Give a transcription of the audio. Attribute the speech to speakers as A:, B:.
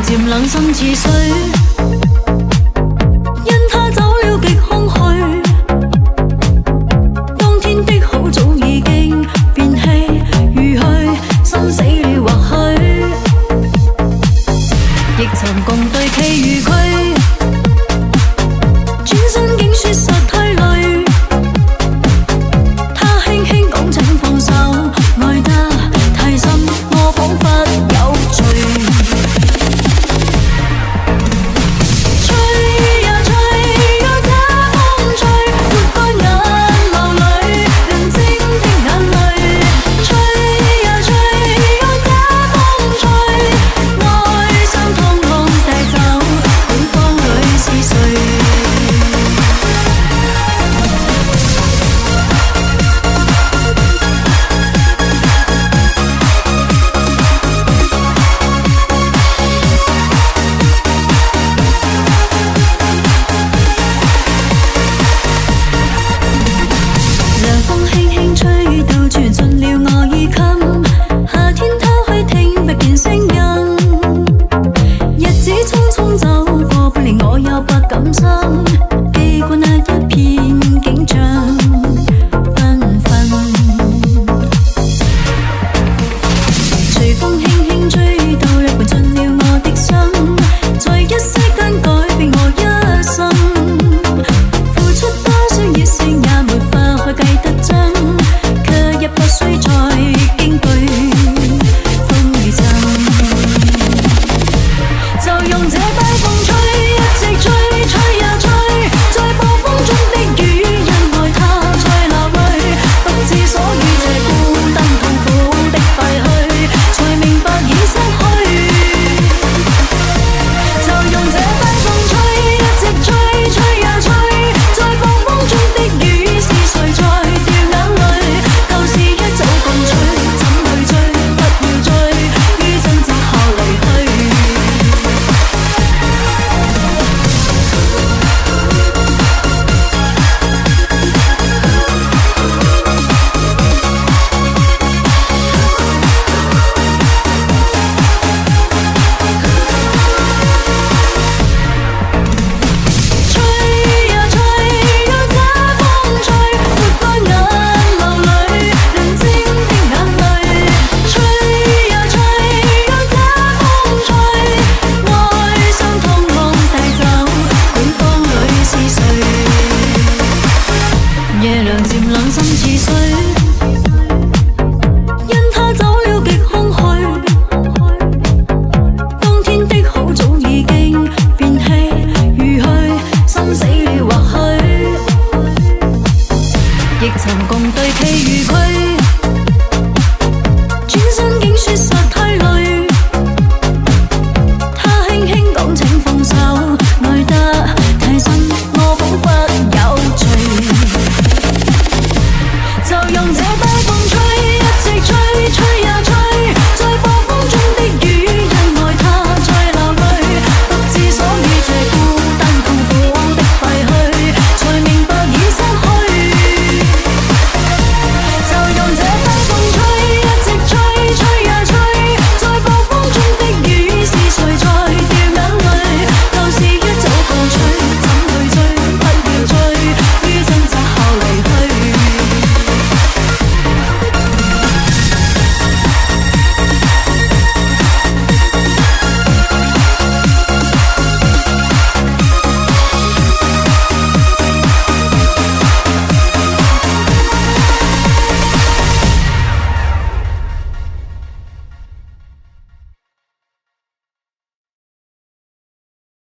A: 漸冷心似水，因他走了極空虛。當天的好早已經變唏與噓，心死了或許，亦曾共對崎與岖。轉身竟說實太累，他輕輕講請放手，愛得太深，我彷彿有罪。吹呀吹讓這風吹，抹乾眼眸裏亮晶的眼淚。吹呀吹讓這風吹，哀傷通通帶走管風裏是誰。涼風輕輕吹到傳進了我衣襟，夏天偷去聽不見聲音。日子匆匆走過倍令我有百感生，記掛那一片景象繽紛。隨風輕輕吹到一半進了我的心，在一息間改變我一生。付出多少熱誠也沒法去計得真，卻也不需再驚懼風雨侵。就用這大風吹，一直吹吹呀吹，在暴風中的雨因愛她在流淚，獨自鎖於這孤單痛苦的廢墟，才明白已失去。就用這大風吹，一直吹吹呀吹，在暴風中的雨是誰在掉眼淚？舊事一早共吹，怎去追？不要追，於真之後離去。吹呀吹讓這風吹，抹乾眼眸裏亮晶的眼淚。吹呀吹讓這風吹，哀傷通通帶走管風裏是誰。夜涼漸冷心似水，因他走了極空虛。當天的好早已經變唏與噓，心死了或許，亦曾共對崎與岖。轉身竟說實太累，他輕輕講請放手，愛得太深，我彷彿有罪。就用這大風吹，一直吹吹呀